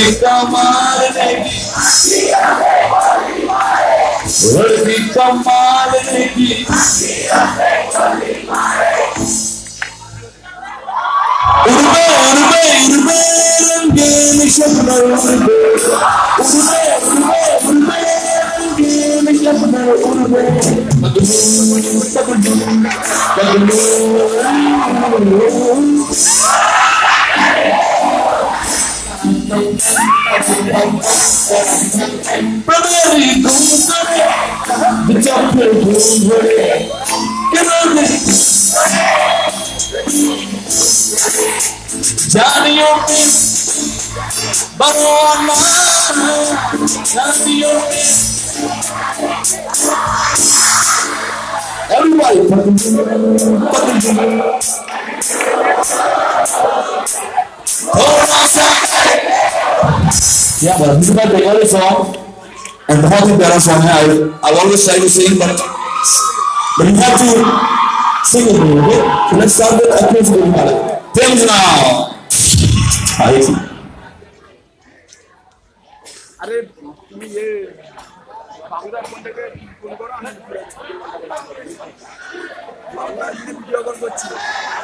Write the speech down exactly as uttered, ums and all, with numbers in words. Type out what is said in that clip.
कमाल नेगी वर्दी कमाल नेगी उर्बे उर्बे उर्बे रंगीन शब्द उर्बे उर्बे उर्बे उर्बे रंगीन शब्द उर्बे पगलू पगलू पगलू Brother, go sorry, the chopper go sorry. Get on it, Johnny, your face, Barona, Johnny, your face. Everybody, yeah, but this is not the only song, and the whole thing that song I I always try to sing, but but you have to sing it, okay? So let's start with a quiz game. Things now. I see. अरे तुम ये Bangla phone के phone करो ना बांग्ला ये video call করছি